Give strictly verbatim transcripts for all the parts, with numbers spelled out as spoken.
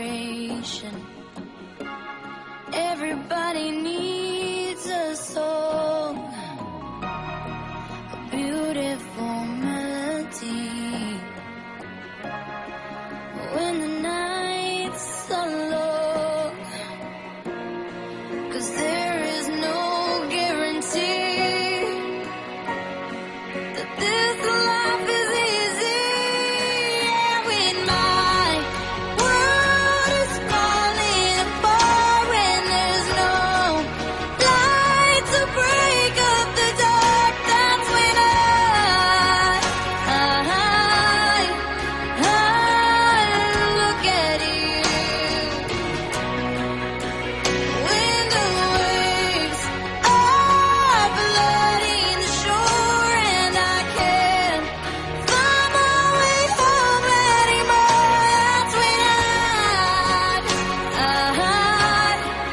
generation. Everybody needs a song, a beautiful melody. When the nights are long, 'cause there is no guarantee that this life is easy. Yeah, when my world is falling apart, when there's no light to break up the dark, that's when I, I, I look at you. When the waves are flooding the shore and I can't find my way home anymore, that's when I, I,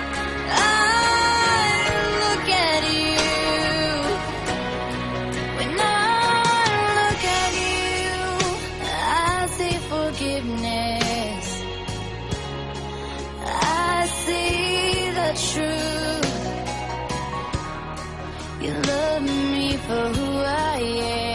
I look at you. When I look at you, I see forgiveness. I see the truth. You love me for who I am.